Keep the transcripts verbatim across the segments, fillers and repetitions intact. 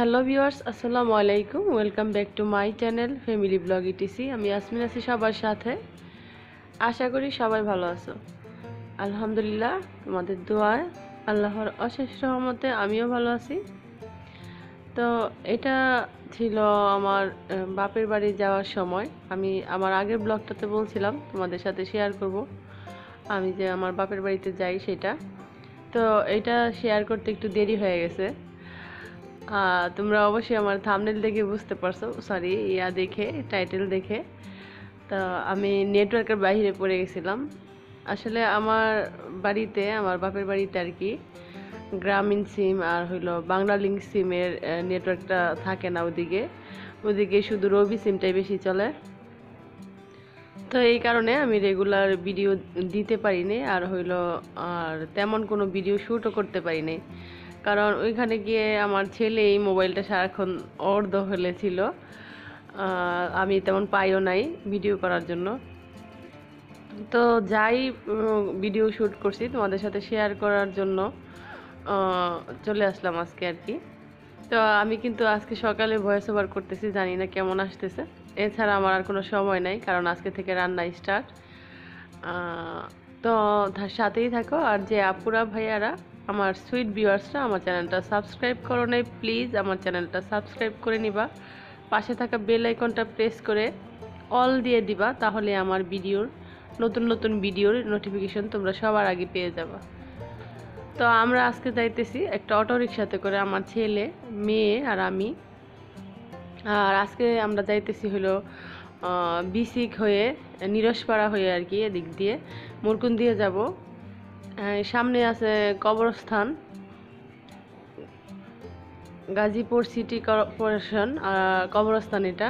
Hello viewers, আসসালামু আলাইকুম। Welcome back to my channel family vlog ETC. আমি ইয়াসমিন আছি সবার সাথে। আশা করি সবাই ভালো আছো। আলহামদুলিল্লাহ, তোমাদের দোয়ায় আল্লাহর অশেষ রহমতে আমিও ভালো আছি। তো এটা ছিল আমার বাপের বাড়ি যাওয়ার সময়। আমি আমার আগের ব্লগটাতে বলছিলাম তোমাদের সাথে শেয়ার করব আমি যে আমার বাপের বাড়িতে যাই সেটা। তো এটা শেয়ার করতে একটু দেরি হয়ে গেছে। তোমরা অবশ্যই আমার থাম্বনেল দেখে বুঝতে পারছো, সরি ইয়া দেখে, টাইটেল দেখে। তো আমি নেটওয়ার্কের বাইরে পড়ে গেছিলাম। আসলে আমার বাড়িতে, আমার বাপের বাড়িতে আর কি, গ্রামীণ সিম আর হইলো বাংলা লিঙ্ক সিমের নেটওয়ার্কটা থাকে না ওদিকে। ওদিকে শুধু রবি সিমটাই বেশি চলে। তো এই কারণে আমি রেগুলার ভিডিও দিতে পারিনি, আর হইলো আর তেমন কোনো ভিডিও শ্যুটও করতে পারিনি। কারণ ওইখানে গিয়ে আমার ছেলে এই মোবাইলটা সারাক্ষণ ওর দখলে ছিল। আমি তেমন পাইও নাই ভিডিও করার জন্য। তো যাই ভিডিও শ্যুট করছি তোমাদের সাথে শেয়ার করার জন্য চলে আসলাম আজকে আর কি। তো আমি কিন্তু আজকে সকালে ভয়েস ওভার করতেছি, জানি না কেমন আসতেছে। এছাড়া আমার আর কোনো সময় নাই, কারণ আজকে থেকে রান্না স্টার্ট। তো সাথেই থাকো। আর যে আপুরা ভাইয়ারা, আমার সুইট ভিউয়ার্সরা আমার চ্যানেলটা সাবস্ক্রাইব করো নাই, প্লিজ আমার চ্যানেলটা সাবস্ক্রাইব করে নিবা। পাশে থাকা বেল আইকনটা প্রেস করে অল দিয়ে দিবা, তাহলে আমার ভিডিওর নতুন নতুন ভিডিওর নোটিফিকেশন তোমরা সবার আগে পেয়ে যাবা। তো আমরা আজকে যাইতেছি একটা অটো রিক্সাতে করে, আমার ছেলে, মেয়ে আর আমি। আর আজকে আমরা যাইতেছি হলো বিসিক হয়ে, নিরসপাড়া হয়ে আর কি, এদিক দিয়ে মুরকুন দিয়ে যাব। সামনে আছে কবরস্থান, গাজীপুর সিটি কর্পোরেশন কবরস্থান এটা।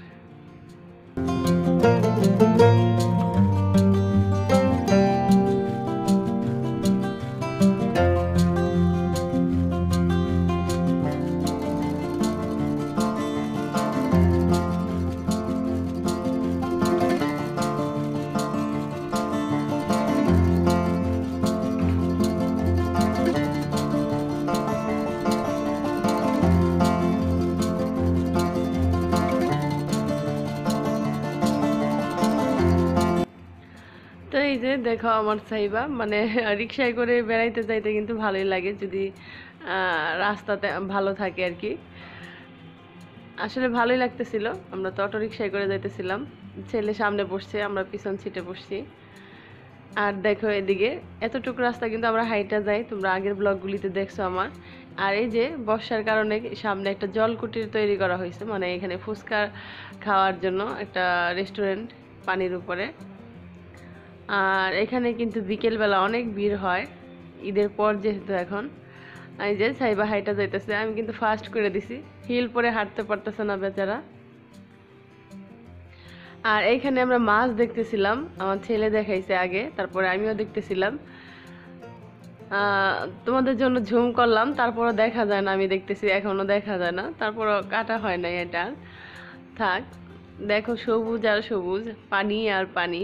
তো এই যে দেখো আমার সাইবা, মানে রিক্সায় করে বেড়াইতে যাইতে কিন্তু ভালোই লাগে যদি রাস্তাতে ভালো থাকে আর কি। আসলে ভালোই লাগতেছিল। আমরা তো অটো রিক্সায় করে যাইতেছিলাম, ছেলে সামনে বসছে, আমরা পিছন সিটে বসছি। আর দেখো এদিকে এতটুকু রাস্তা কিন্তু আমরা হাইটা যাই, তোমরা আগের ব্লগগুলিতে দেখছো আমার। আর এই যে বর্ষার কারণে সামনে একটা জলকুটির তৈরি করা হয়েছে, মানে এখানে ফুচকা খাওয়ার জন্য একটা রেস্টুরেন্ট পানির উপরে। আর এখানে কিন্তু বিকেলবেলা অনেক ভিড় হয়, ঈদের পর যেহেতু। এখন এই যে সাইবা হাইটা যাইতেছে, আমি কিন্তু ফাস্ট করে দিছি, হিল পরে হাঁটতে পারতেছে না বেচারা। আর এইখানে আমরা মাছ দেখতেছিলাম, আমার ছেলে দেখাইছে আগে, তারপরে আমিও দেখতেছিলাম। তোমাদের জন্য ঝুম করলাম, তারপরও দেখা যায় না, আমি দেখতেছি এখনো দেখা যায় না, তারপরও কাটা হয় না এটা। থাক, দেখো সবুজ আর সবুজ, পানি আর পানি।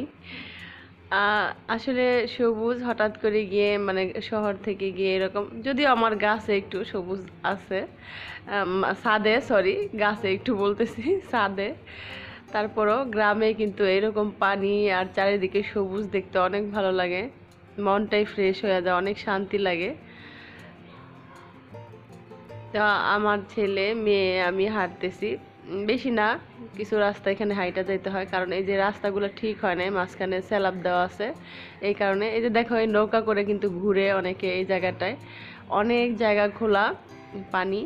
আসলে সবুজ হঠাৎ করে গিয়ে, মানে শহর থেকে গিয়ে এরকম, যদিও আমার গাছে একটু সবুজ আছে, ছাদে, সরি গাছে একটু বলতেছি, ছাদে। তারপরও গ্রামে কিন্তু এরকম পানি আর চারিদিকে সবুজ দেখতে অনেক ভালো লাগে, মনটাই ফ্রেশ হয়ে যায়, অনেক শান্তি লাগে। তো আমার ছেলে, মেয়ে, আমি হাঁটতেছি, বেশি না কিছু রাস্তা এখানে হাইটা যাইতে হয়, কারণ এই যে রাস্তাগুলো ঠিক হয় না, মাঝখানে স্যালাপ দেওয়া আছে, এই কারণে। এই যে দেখো এই নৌকা করে কিন্তু ঘুরে অনেকে এই জায়গাটায়, অনেক জায়গা খোলা পানি।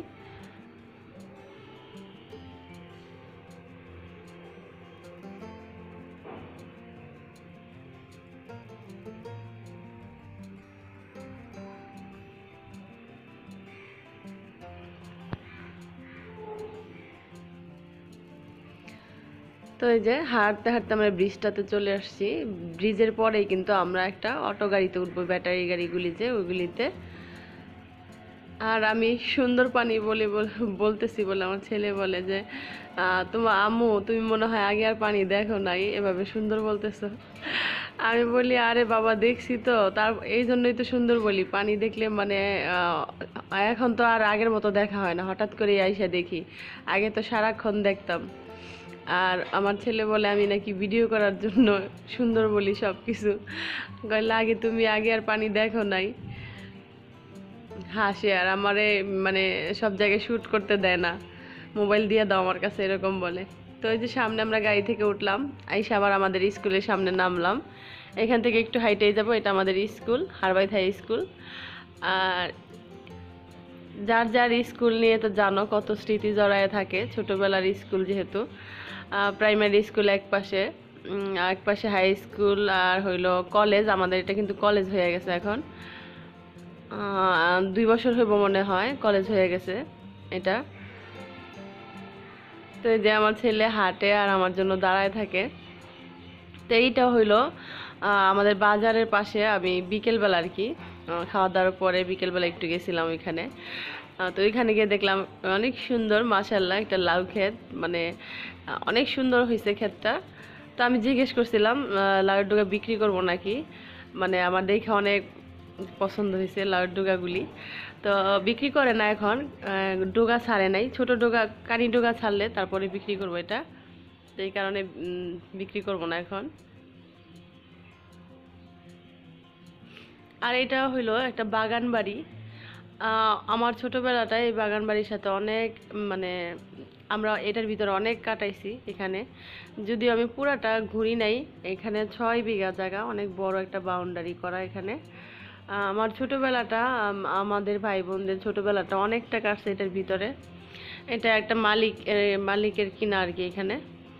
তো এই যে হাঁটতে হাঁটতে আমরা ব্রিজটাতে চলে আসছি। ব্রিজের পরেই কিন্তু আমরা একটা অটো গাড়িতে উঠবো, ব্যাটারি গাড়িগুলি যে, ওইগুলিতে। আর আমি সুন্দর পানি বলে বলতেছি বলে আমার ছেলে বলে যে তোমার আম্মু তুমি মনে হয় আগে আর পানি দেখো নাই, এভাবে সুন্দর বলতেছো। আমি বলি আরে বাবা দেখছি তো, তার এই জন্যই তো সুন্দর বলি, পানি দেখলে মানে এখন তো আর আগের মতো দেখা হয় না, হঠাৎ করে আইসা দেখি, আগে তো সারাক্ষণ দেখতাম। আর আমার ছেলে বলে আমি নাকি ভিডিও করার জন্য সুন্দর বলি সব কিছু, লাগে তুমি আগে আর পানি দেখো নাই। হাসে আর আমারে মানে সব জায়গায় শ্যুট করতে দেয় না, মোবাইল দিয়ে দাও আমার কাছে, এরকম বলে। তো এই যে সামনে আমরা গাড়ি থেকে উঠলাম, আইসা আবার আমাদের স্কুলের সামনে নামলাম। এখান থেকে একটু হাইটেই যাব, এটা আমাদের স্কুল হারবাইত হাই স্কুল। আর যার যার স্কুল নিয়ে তো জানো কত স্মৃতি জড়ায় থাকে, ছোটোবেলার স্কুল যেহেতু। প্রাইমারি স্কুল এক পাশে, এক পাশে হাই স্কুল, আর হইলো কলেজ। আমাদের এটা কিন্তু কলেজ হয়ে গেছে এখন, দুই বছর হইব মনে হয় কলেজ হয়ে গেছে এটা। তো এই যে আমার ছেলে হাঁটে আর আমার জন্য দাঁড়ায় থাকে। তো এইটা হইলো আমাদের বাজারের পাশে, আমি বিকেলবেলা আর কি খাওয়া দাওয়ার পরে বিকেলবেলা একটু গেছিলাম ওইখানে। তো ওইখানে গিয়ে দেখলাম অনেক সুন্দর, মাশাআল্লাহ, একটা লাউ ক্ষেত, মানে অনেক সুন্দর হয়েছে ক্ষেতটা। তো আমি জিজ্ঞেস করছিলাম লাউয়ের ডোগা বিক্রি করবো নাকি, মানে আমার দেখে অনেক পছন্দ হয়েছে লাউয়ের ডোগাগুলি। তো বিক্রি করে না এখন, ডোগা ছাড়ে নাই, ছোট ডোগা কানি ডোগা ছাড়লে তারপরে বিক্রি করবো এটা, তো এই কারণে বিক্রি করবো না এখন। আর এটা হইলো একটা বাগান বাড়ি। আমার ছোটোবেলাটায় এই বাগান বাড়ির সাথে অনেক, মানে আমরা এটার ভিতরে অনেক কাটাইছি এখানে, যদিও আমি পুরাটা ঘুরি নাই। এখানে ছয় বিঘা জায়গা, অনেক বড় একটা বাউন্ডারি করা এখানে। আমার ছোটোবেলাটা, আমাদের ভাই বোনদের ছোটোবেলাটা অনেকটা কাটছে এটার ভিতরে। এটা একটা মালিক মালিকের কিনা আর কি এখানে।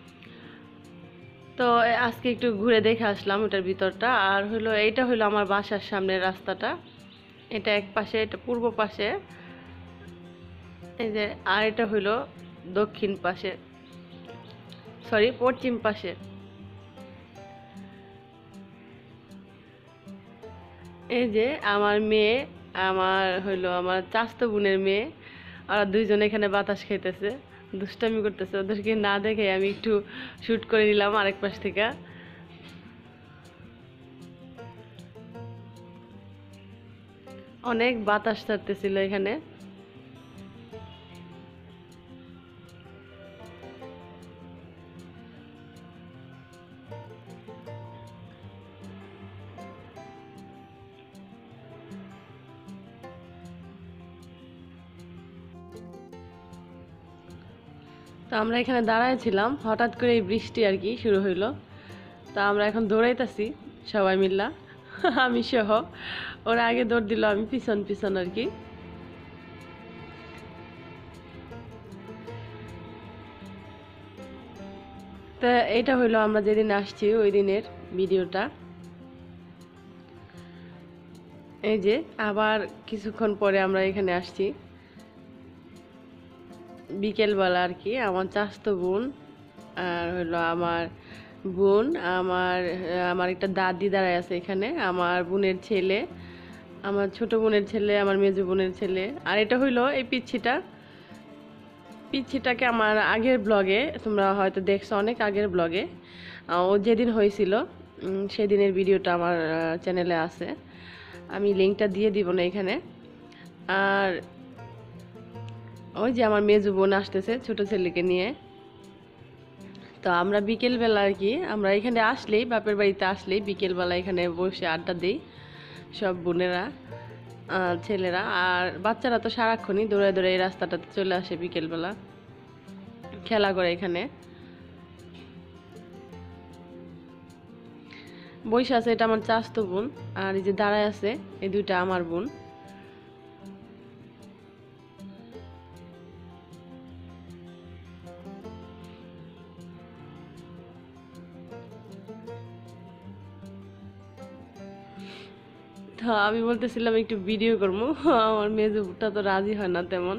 তো আজকে একটু ঘুরে দেখে আসলাম ওটার ভিতরটা। আর হলো এইটা হলো আমার বাসার সামনের রাস্তাটা, এটা এক পাশে, এটা পূর্ব পাশে, এই যে, আর এটা হলো দক্ষিণ পাশে, সরি পশ্চিম পাশে। এই যে আমার মেয়ে, আমার হইলো আমার চাচাতো বোনের মেয়ে, আর দুইজন এখানে বাতাস খাইতেছে, দুষ্টামি করতেছে। ওদেরকে না দেখে আমি একটু শুট করে নিলাম আরেক পাশ থেকে। অনেক বাতাস ছাড়তেছিল এখানে। তো আমরা এখানে দাঁড়াইছিলাম, হঠাৎ করে এই বৃষ্টি আর কি শুরু হইলো। তা আমরা এখন দৌড়াইতেছি সবাই মিল্লা, আমি সহ। ওরা আগে দৌড় দিল, আমি পিছন পিছন আর কি। তা এটা হইলো আমরা যেদিন আসছি ওই দিনের ভিডিওটা। এই যে আবার কিছুক্ষণ পরে আমরা এখানে আসছি বিকেলবেলা আর কি। আমার চাচাতো বোন আর হলো আমার বোন, আমার আমার একটা দাদি দাঁড়ায় আছে এখানে, আমার বোনের ছেলে, আমার ছোট বোনের ছেলে, আমার মেজো বোনের ছেলে। আর এটা হইলো এই পিচ্ছিটা, পিচ্ছিটাকে আমার আগের ব্লগে তোমরা হয়তো দেখছো, অনেক আগের ব্লগে, ও যেদিন হয়েছিল সেদিনের ভিডিওটা আমার চ্যানেলে আছে, আমি লিঙ্কটা দিয়ে দিব না এখানে। আর ওই যে আমার মেজো বোন আসতেছে ছোট ছেলেকে নিয়ে। তো আমরা বিকেলবেলা আর কি, আমরা এখানে আসলেই, বাপের বাড়িতে আসলেই বিকেলবেলা এখানে বসে আড্ডা দিই সব বোনেরা, ছেলেরা আর বাচ্চারা তো সারাক্ষণই দৌড়ে দৌড়ে এই রাস্তাটাতে চলে আসে, বিকেলবেলা খেলা করে এখানে বসে আছে। এটা আমার চাচাতো বোন, আর এই যে দাঁড়ায় আছে এই দুইটা আমার বোন। তো আমি বলতেছিলাম একটু ভিডিও করবো, আমার মেজুটা তো রাজি হয় না তেমন।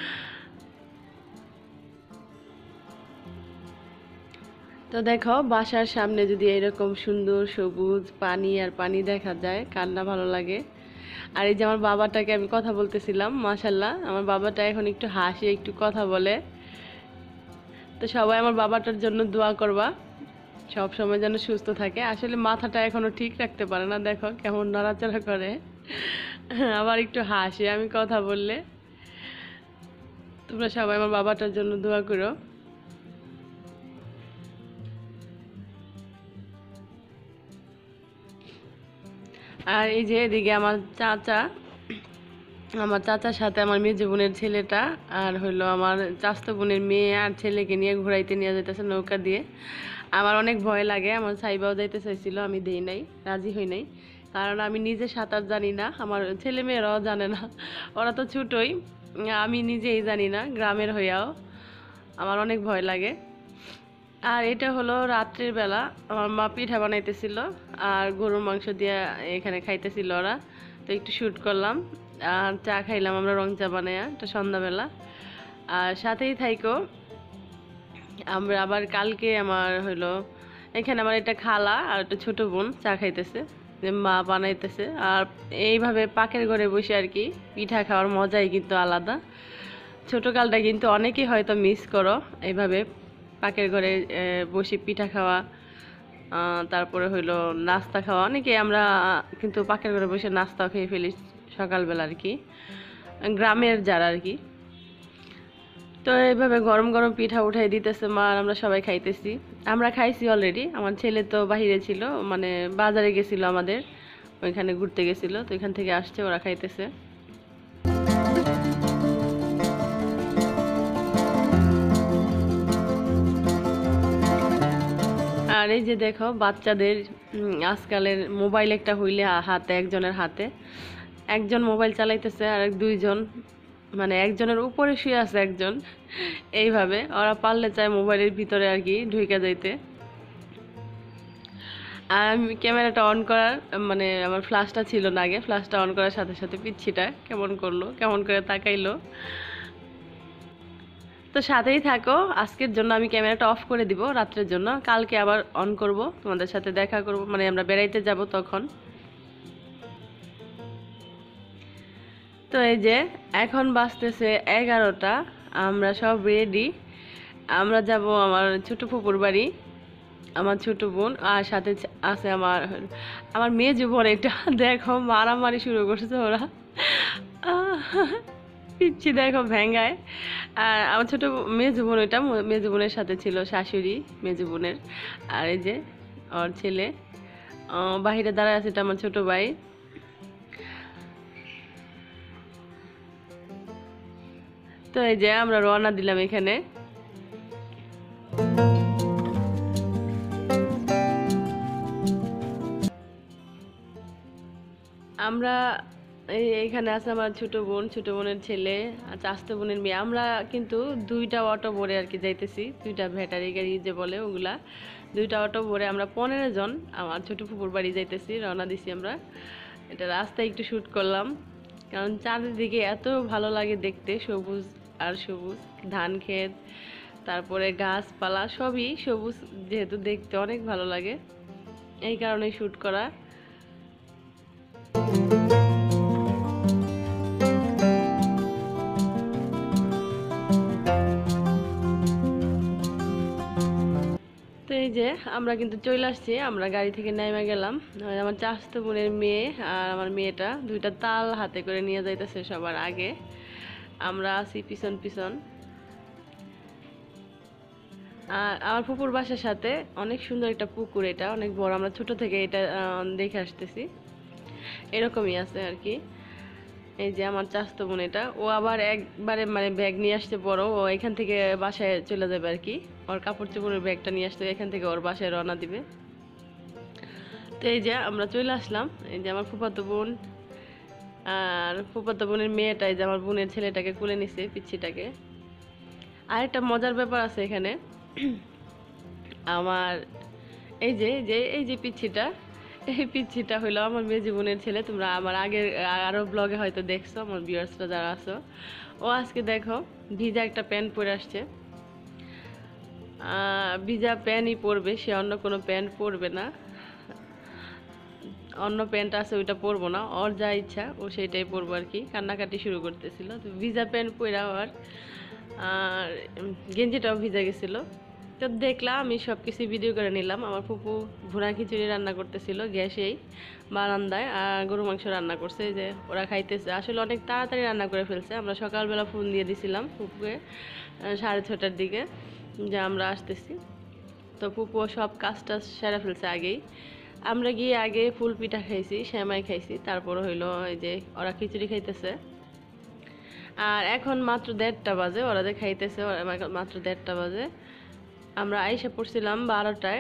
তো দেখো বাসার সামনে যদি এরকম সুন্দর সবুজ পানি আর পানি দেখা যায়, কার না ভালো লাগে। আর এই যে আমার বাবাটাকে আমি কথা বলতেছিলাম, মাশাল্লাহ আমার বাবাটা এখন একটু হাসি, একটু কথা বলে। তো সবাই আমার বাবাটার জন্য দোয়া করবা, সব সময় যেন সুস্থ থাকে। আসলে মাথাটা এখনো ঠিক রাখতে পারে না, দেখো কেমন নড়াচড়া করে, আবার একটু হাসি আমি কথা বললে। তোমরা সবাই আমার বাবাটার জন্য দোয়া করো। আর এই যে এদিকে আমার চাচা, আমার চাচার সাথে আমার মেজো বোনের ছেলেটা আর হইলো আমার চাচাতো বোনের মেয়ে আর ছেলেকে নিয়ে ঘুরাইতে নিয়ে যাইতেছে নৌকা দিয়ে। আমার অনেক ভয় লাগে, আমার সাইবাও যাইতে চাইছিল, আমি দেই নাই, রাজি হই নাই, কারণ আমি নিজে সাঁতার জানি না, আমার ছেলে মেয়েরাও জানে না, ওরা তো ছোটই, আমি নিজেই জানি না গ্রামের হইয়াও, আমার অনেক ভয় লাগে। আর এটা হলো রাত্রির বেলা, আমার মা পিঠা বানাইতেছিল আর গরুর মাংস দিয়ে এখানে খাইতেছিল ওরা, তো একটু শ্যুট করলাম আর চা খাইলাম আমরা রং চা বানাইয়া, এটা সন্ধ্যাবেলা। আর সাথেই থাইকো, আমরা আবার কালকে আমার হইলো এখানে আমার একটা খালা আর একটা ছোট বোন চা খাইতেছে, যে মা বানাইতেছে। আর এইভাবে পাকের ঘরে বসে আর কি পিঠা খাওয়ার মজাই কিন্তু আলাদা। ছোটোকালটা কিন্তু অনেকেই হয়তো মিস করো, এইভাবে পাকের ঘরে বসে পিঠা খাওয়া, তারপরে হইলো নাস্তা খাওয়া। অনেকে আমরা কিন্তু পাকের ঘরে বসে নাস্তাও খেয়ে ফেলি সকালবেলা আর কি, গ্রামের যারা আর কি। তো এইভাবে গরম গরম পিঠা উঠাই দিতেছে মা, আর আমরা সবাই খাইতেছি। আমরা খাইছি অলরেডি, আমার ছেলে তো বাহিরে ছিল, মানে বাজারে গেছিল, আমাদের ওইখানে ঘুরতে গেছিল, তো এখান থেকে আসছে, ওরা খাইতেছে। আর এই যে দেখো বাচ্চাদের আজকালের মোবাইল একটা হইলে হাতে, একজনের হাতে একজন মোবাইল চালাইতেছে আর দুইজন, মানে একজনের উপরে শুয়ে আছে একজন, এইভাবে ওরা পারলে চায় মোবাইলের ভিতরে আর কি ঢুকে যাইতে। আর আমি ক্যামেরাটা অন করার, মানে আমার ফ্ল্যাশটা ছিল না আগে, ফ্ল্যাশটা অন করার সাথে সাথে পিচ্ছিটা কেমন করলো, কেমন করে তাকাইলো। তো সাথেই থাকো, আজকের জন্য আমি ক্যামেরাটা অফ করে দিব রাত্রের জন্য, কালকে আবার অন করব, তোমাদের সাথে দেখা করব, মানে আমরা বেড়াইতে যাব তখন। তো এই যে এখন বাজতেছে এগারোটা, আমরা সব রেডি, আমরা যাব আমার ছোট ফুপুর বাড়ি, আমার ছোট বোন আর সাথে আছে আমার আমার মেয়ে বোন। এটা দেখো মারামারি শুরু করছে ওরা, পিচ্ছি দেখো ভেঙ্গায়। আর আমার ছোট মেজো বোন, ওইটা মেজো বোনের সাথে ছিল শাশুড়ি মেজো বোনের, আর এই যে ওর ছেলে বাহিরে দাঁড়ায় আছে, এটা আমার ছোট ভাই। তো এই যে আমরা রওনা দিলাম এখানে। আমরা এই এইখানে আছে আমার ছোট বোন, ছোট বোনের ছেলে আর চাচাতো বোনের মেয়ে, আমরা কিন্তু দুইটা অটো ভরে আর কি যাইতেছি, দুইটা ব্যাটারি গাড়ি যে বলে ওগুলা, দুইটা অটো ভরে আমরা পনেরো জন আমার ছোট ফুপুর বাড়ি যাইতেছি, রওনা দিছি আমরা। এটা রাস্তায় একটু শ্যুট করলাম, কারণ চারিদিকে এত ভালো লাগে দেখতে, সবুজ আর সবুজ, ধান ক্ষেত, তারপরে গাছপালা সবই সবুজ, যেহেতু দেখতে অনেক ভালো লাগে, এই কারণে শ্যুট করা। তো এই যে আমরা কিন্তু চলে আসছি, আমরা গাড়ি থেকে নেমে গেলাম, আমার চাচাতো বোনের মেয়ে আর আমার মেয়েটা দুইটা তাল হাতে করে নিয়ে যাইতেছে সবার আগে, আমরা আছি পিছন পিছন। আর আমার পুকুর বাসার সাথে অনেক সুন্দর একটা পুকুর, এটা অনেক বড়, আমরা ছোট থেকে এটা দেখে আসতেছি, এরকমই আছে আর কি। এই যে আমার চাচাতো বোন, এটা ও আবার একবারে মানে ব্যাগ নিয়ে আসছে বড়, ও এখান থেকে বাসায় চলে যাবে আর কি, ওর কাপড় চোপড়ের ব্যাগটা নিয়ে আসতে এখান থেকে ওর বাসায় রওনা দিবে। তো এই যে আমরা চলে আসলাম, এই যে আমার ফুফাতো বোন আর ফুফাতো বোনের মেয়েটা, এই যে আমার বোনের ছেলেটাকে কুলে নিছে, পিচ্ছিটাকে। আর একটা মজার ব্যাপার আছে এখানে, আমার এই যে যে এই যে পিচ্ছিটা, এই পিচ্ছিটা হইলো আমার মেয়ে জীবনের ছেলে, তোমরা আমার আগের আরো ব্লগে হয়তো দেখছো, আমার ভিউয়ার্সরা যারা আছো। ও আজকে দেখো ভিজা একটা প্যান্ট পরে আসছে, ভিজা প্যান্টই পরবে, সে অন্য কোনো প্যান্ট পরবে না। অন্য প্যান্ট আছে ওইটা পরবো না, ওর যা ইচ্ছা ও সেটাই পরবো আর কি। কান্নাকাটি শুরু করতেছিল, তো ভিজা প্যান্ট পরে আর আর গেঞ্জিটাও ভিজা গেছিলো। তো দেখলাম, আমি সব কিছু ভিডিও করে নিলাম। আমার ফুপু ভুনা খিচুড়ি রান্না করতেছিল গ্যাসেই বারান্দায়, আর গরু মাংস রান্না করছে, যে ওরা খাইতেছে। আসলে অনেক তাড়াতাড়ি রান্না করে ফেলছে। আমরা সকালবেলা ফোন দিয়ে দিছিলাম ফুপুকে সাড়ে ছটার দিকে যে আমরা আসতেছি। তো ফুপু সব কাজ টাজ সেরে ফেলছে আগেই। আমরা গিয়ে আগে ফুল পিঠা খাইছি, সেমাই খাইছি, তারপর হইলো এই যে ওরা খিচুড়ি খাইতেছে। আর এখন মাত্র দেড়টা বাজে, ওরা যে খাইতেছে মাত্র দেড়টা বাজে। আমরা আইসা পড়ছিলাম বারোটায়।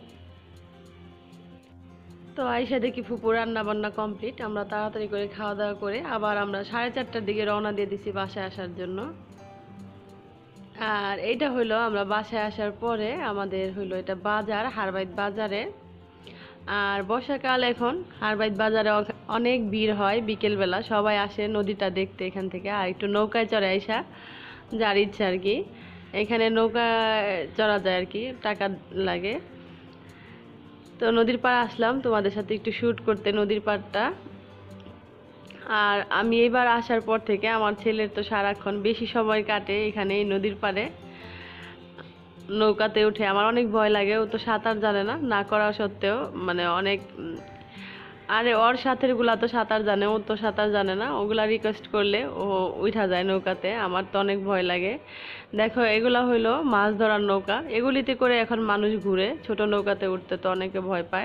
তো আইসা দেখি ফুপু রান্না বান্না কমপ্লিট। আমরা তাড়াতাড়ি করে খাওয়া দাওয়া করে আবার আমরা সাড়ে চারটার দিকে রওনা দিয়ে দিছি বাসায় আসার জন্য। আর এইটা হইলো আমরা বাসায় আসার পরে আমাদের হইলো এটা বাজার, হারবাইত বাজারে। আর বর্ষাকাল, এখন হারবাইত বাজারে অনেক ভিড় হয় বিকেলবেলা, সবাই আসে নদীটা দেখতে এখান থেকে। আর একটু নৌকায় চড়ে আইসা যার ইচ্ছা আর কি, এখানে নৌকা চড়া যায় আর কি, টাকা লাগে। তো নদীর পাড়ে আসলাম তোমাদের সাথে একটু শ্যুট করতে নদীর পাড়টা। আর আমি এবার আসার পর থেকে আমার ছেলের তো সারাক্ষণ বেশি সময় কাটে এখানে এই নদীর পাড়ে নৌকাতে উঠে। আমার অনেক ভয় লাগে, ও তো সাঁতার জানে না, না করা সত্ত্বেও মানে অনেক। আরে ওর সাথের গুলা তো সাঁতার জানে, ও তো সাঁতার জানে না। ওগুলা রিকোয়েস্ট করলে ও উঠা যায় নৌকাতে, আমার তো অনেক ভয় লাগে। দেখো এগুলা হইলো মাছ ধরার নৌকা, এগুলিতে করে এখন মানুষ ঘুরে। ছোট নৌকাতে উঠতে তো অনেকে ভয় পায়।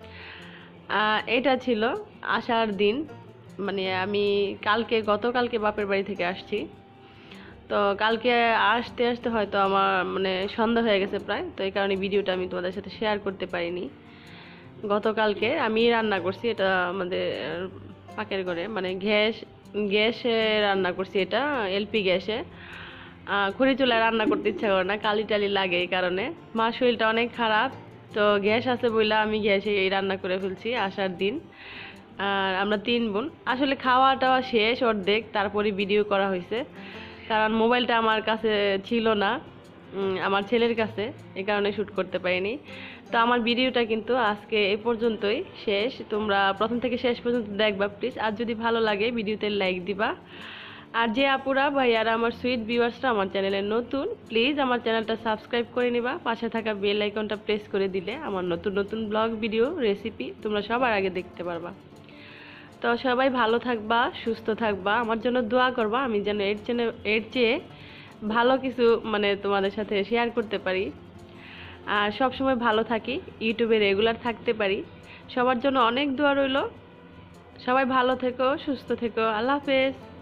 এটা ছিল আসার দিন, মানে আমি কালকে গতকালকে বাপের বাড়ি থেকে আসছি। তো কালকে আসতে আসতে হয়তো আমার মানে সন্ধ্যা হয়ে গেছে প্রায়, তো এই কারণে ভিডিওটা আমি তোমাদের সাথে শেয়ার করতে পারিনি। গতকালকে আমি রান্না করছি এটা আমাদের পাকের ঘরে, মানে গ্যাস গ্যাসে রান্না করছি, এটা এলপি গ্যাসে। খড়ি চুলায় রান্না করতে ইচ্ছা করে না, কালি টালি লাগে, এই কারণে। মার শরীরটা অনেক খারাপ, তো গ্যাস আছে বইলা আমি গ্যাসে এই রান্না করে ফেলছি আসার দিন। আর আমরা তিন বোন আসলে খাওয়া টাওয়া শেষ অর্ধেক, তারপরে ভিডিও করা হয়েছে, কারণ মোবাইলটা আমার কাছে ছিল না, আমার ছেলের কাছে, এই কারণে শ্যুট করতে পারিনি। তো আমার ভিডিওটা কিন্তু আজকে এই পর্যন্তই শেষ। তোমরা প্রথম থেকে শেষ পর্যন্ত দেখবা প্লিজ। আর যদি ভালো লাগে ভিডিওতে লাইক দিবা। আর যে আপুরা ভাইয়ারা আমার সুইট ভিউয়ার্সরা আমার চ্যানেলে নতুন, প্লিজ আমার চ্যানেলটা সাবস্ক্রাইব করে নিবা। পাশে থাকা বেল আইকনটা প্রেস করে দিলে আমার নতুন নতুন ব্লগ ভিডিও রেসিপি তোমরা সবার আগে দেখতে পারবা। তো সবাই ভালো থাকবা, সুস্থ থাকবা, আমার জন্য দোয়া করবা, আমি যেন এর চেয়ে এর চেয়ে ভালো কিছু মানে তোমাদের সাথে শেয়ার করতে পারি, আর সব সময় ভালো থাকি, ইউটিউবে রেগুলার থাকতে পারি। সবার জন্য অনেক দোয়া রইল। সবাই ভালো থেকো, সুস্থ থেকো। আল্লাহ হাফেজ।